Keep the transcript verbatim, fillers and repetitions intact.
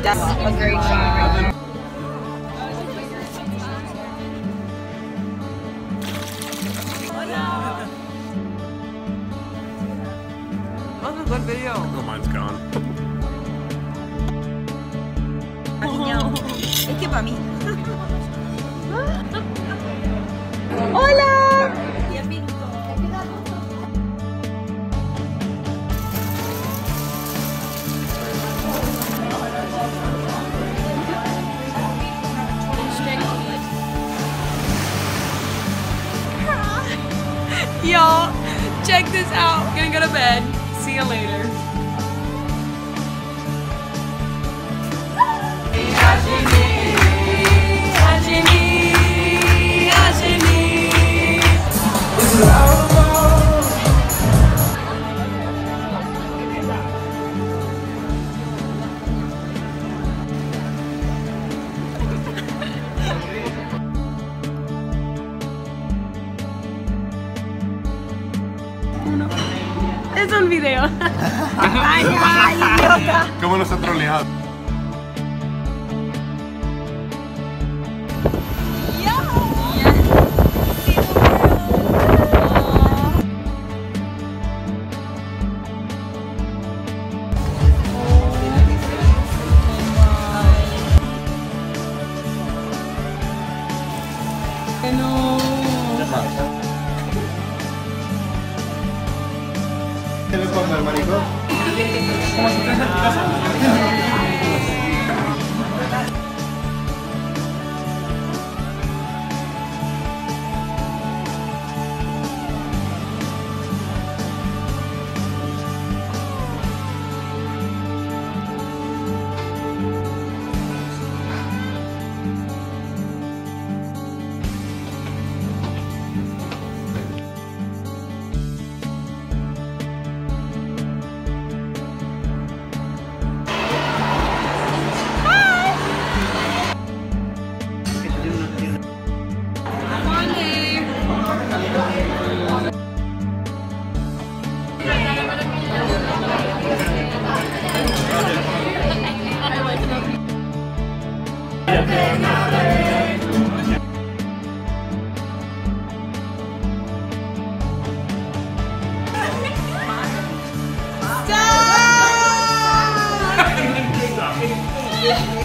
That's a great shot. That was a good video. Oh, mine's gone. Es que para mí. ¡Hola! Y'all, check this out. Gonna go to bed. See you later. Es un video. Ay, ay, idiota. ¿Cómo nos ha troleado? ¿Qué le pasa al maricón? ¿Cómo se te hace en tu casa? Stop!